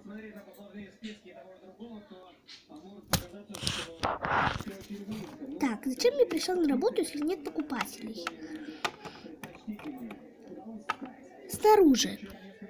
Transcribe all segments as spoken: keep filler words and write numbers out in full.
Так, зачем мне пришел на работу, если нет покупателей? Снаружи.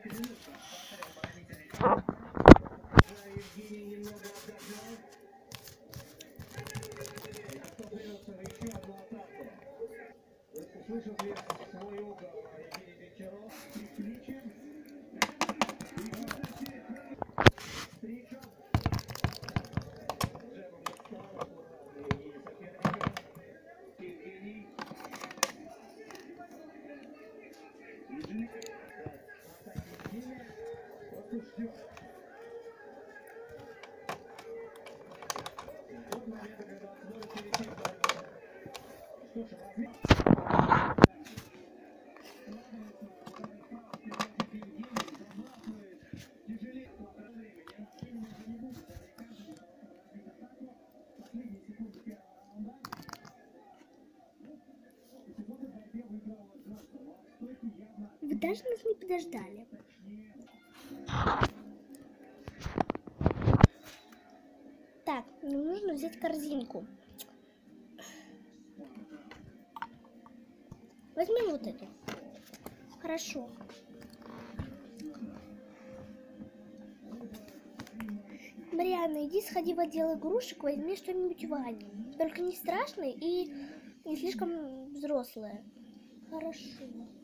Вы даже нас не подождали. Так, мне нужно взять корзинку. Возьмем вот эту. Хорошо. Марианна, иди сходи в отдел игрушек, возьми что-нибудь Ване. Только не страшное и не слишком взрослое. Хорошо.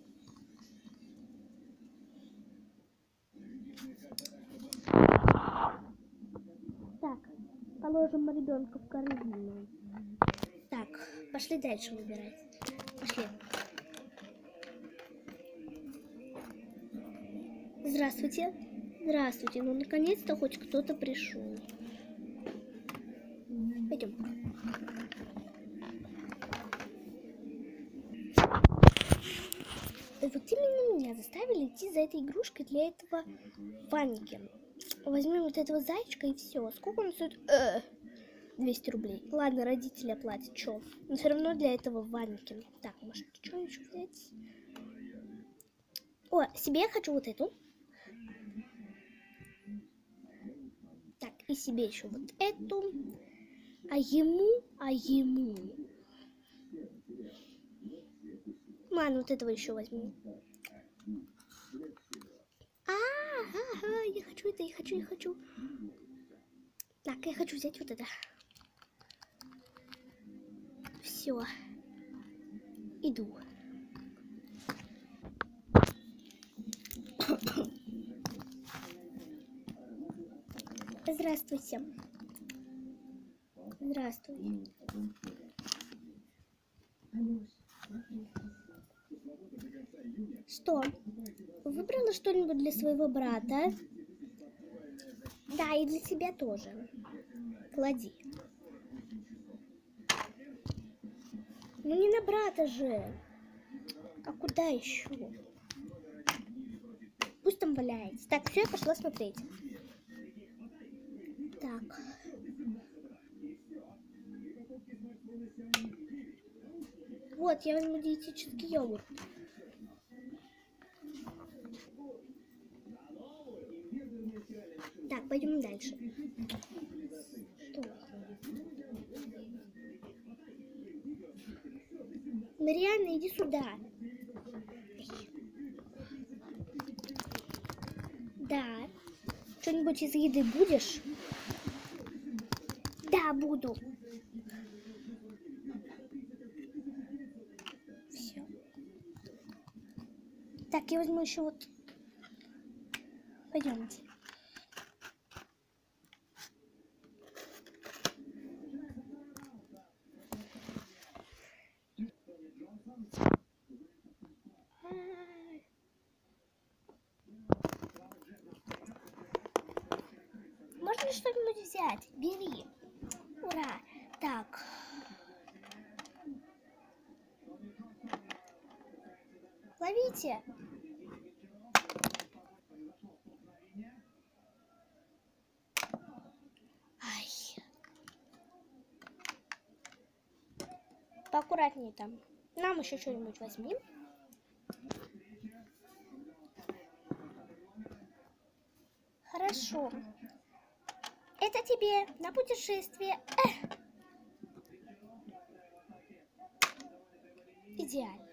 Так, положим ребенка в корзину. Так, пошли дальше выбирать. Пошли. Здравствуйте. Здравствуйте. Ну, наконец-то хоть кто-то пришел. Пойдем. Вот именно меня заставили идти за этой игрушкой для этого Ваньки. Возьмем вот этого зайчика и все. Сколько он стоит? Э, двести рублей. Ладно, родители оплатят. Чё? Но все равно для этого Ваньки. Так, может, что еще взять? О, себе я хочу вот эту. Так, и себе еще вот эту. А ему, а ему. Ладно, вот этого еще возьму. А, ага, я хочу это, я хочу, я хочу. Так, я хочу взять вот это. Все. Иду. Здравствуйте. Здравствуйте. Что? Выбрала что-нибудь для своего брата? Да, и для себя тоже. Клади. Ну не на брата же. А куда еще? Пусть там валяется. Так, все, я пошла смотреть. Так. Вот, я возьму диетический йогурт. Так, пойдем дальше. Что? Марианна, иди сюда. Да. Что-нибудь из еды будешь? Да, буду. Все. Так, я возьму еще вот. Пойдемте. Можно что-нибудь взять? Бери. Ура. Так. Ловите. Ай. Поаккуратнее там. Нам еще что-нибудь возьми. Хорошо. Хорошо. Это тебе на путешествие. Эх. Идеально.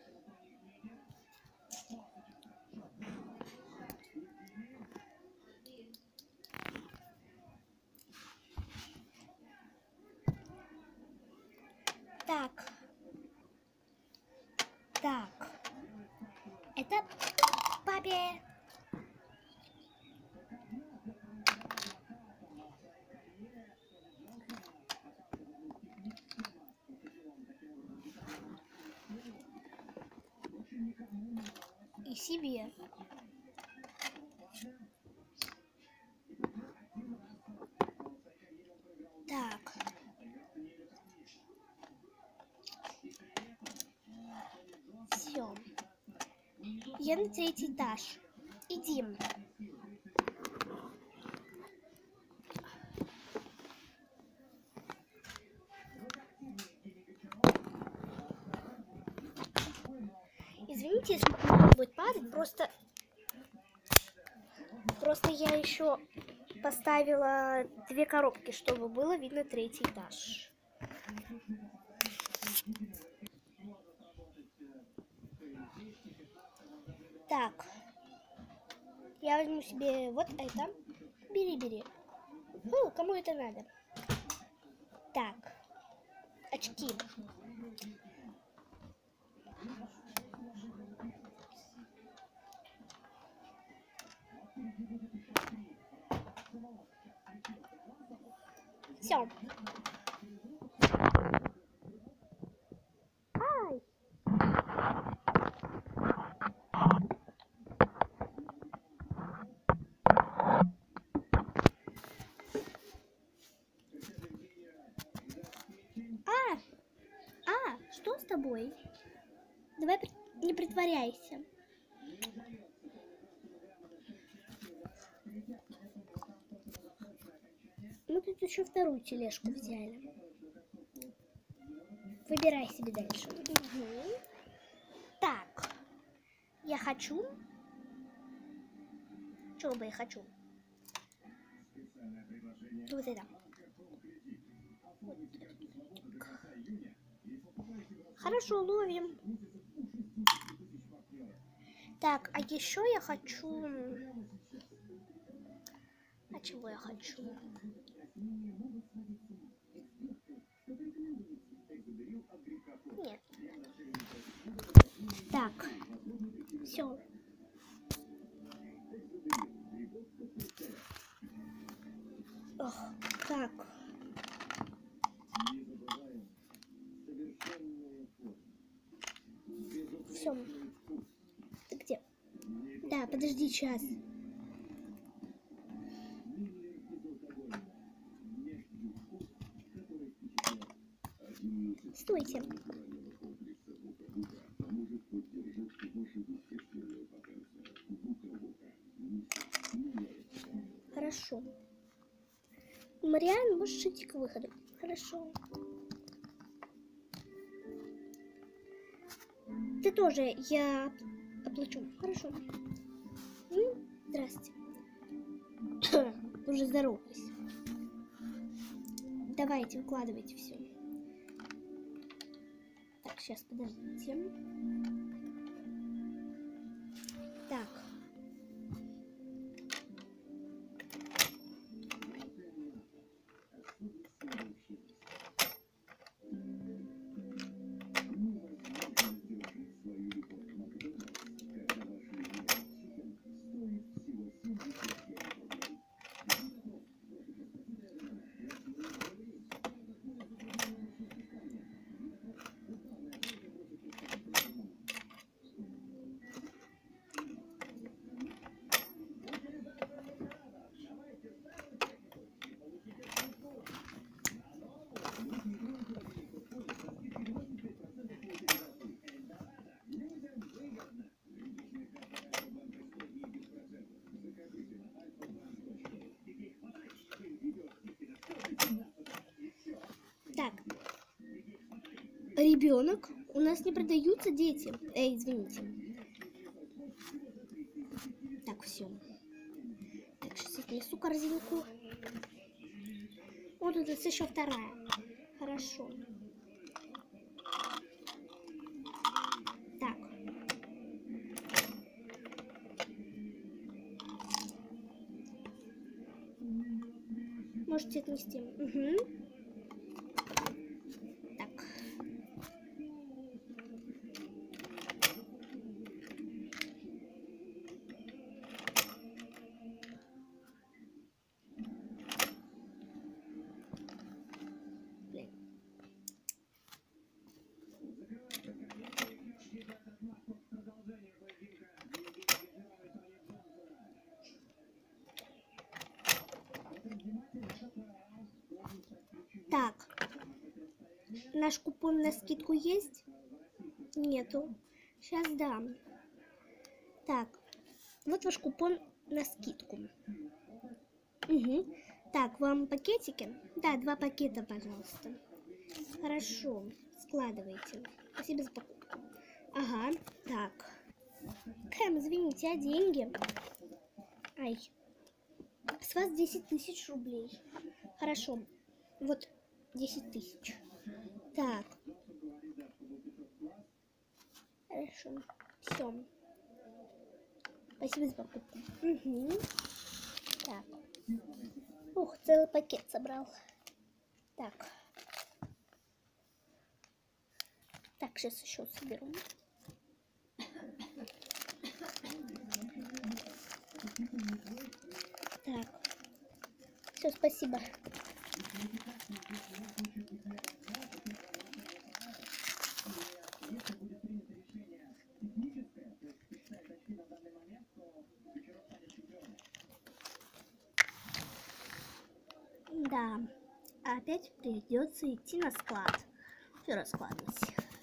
Так. Так. Это папе. И себе. Так. Все. Я на третий этаж. Иди. Извините, если кто-то будет падать, просто... Просто я еще поставила две коробки, чтобы было видно третий этаж. Так. Я возьму себе вот это. Бери, бери. Ну, кому это надо? Так. Очки. Все. Ай! А! А! Что с тобой? Давай не притворяйся. Мы тут еще вторую тележку взяли. Выбирай себе дальше. Угу. Так. Я хочу. Чего бы я хочу? Вот это. Хорошо, ловим. Так, а еще я хочу... А чего я хочу? Нет. Так. Все. Ох, так. Все. Ты где? Да, подожди сейчас. Стойте. Хорошо. Мариан, можешь идти к выходу. Хорошо. Ты тоже, я оплачу. Хорошо. М? Здрасте. Уже здоровались. Давайте, укладывайте все. Так, сейчас, подождите. Так. Так, ребенок, у нас не продаются дети. Эй, извините. Так, все. Так, сейчас несу корзинку. Вот тут есть еще вторая. Хорошо. Так. Можете отнести. Угу. Так. Блин. Так. Наш купон на скидку есть? Нету. Сейчас дам. Так. Вот ваш купон на скидку. Угу. Так, вам пакетики? Да, два пакета, пожалуйста. Хорошо. Складывайте. Спасибо за покупку. Ага. Так. Кэм, извините, а деньги? Ай. С вас десять тысяч рублей. Хорошо. Вот десять тысяч. Так. Хорошо. Все. Спасибо за покупку. Угу. Так. Ух, целый пакет собрал. Так. Так, сейчас еще соберу. Так. Все, спасибо. Да, опять придется идти на склад. Все раскладывать.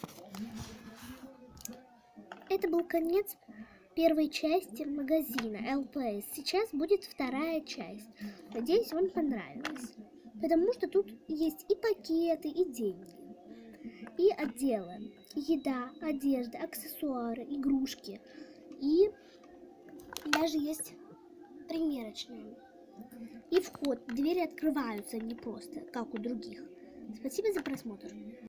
Это был конец первой части магазина эл пэ эс. Сейчас будет вторая часть. Надеюсь, вам понравилось. Потому что тут есть и пакеты, и деньги, и отделы. Еда, одежда, аксессуары, игрушки. И даже есть примерочная. И вход. Двери открываются не просто, как у других. Спасибо за просмотр.